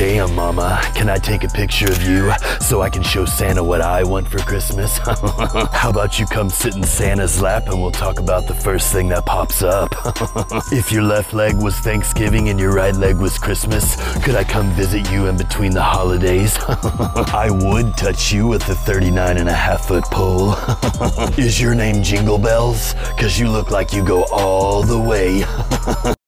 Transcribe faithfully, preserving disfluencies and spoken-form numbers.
Damn, Mama, can I take a picture of you so I can show Santa what I want for Christmas? How about you come sit in Santa's lap and we'll talk about the first thing that pops up? If your left leg was Thanksgiving and your right leg was Christmas, could I come visit you in between the holidays? I would touch you with a thirty-nine and a half foot pole. Is your name Jingle Bells? Cause you look like you go all the way.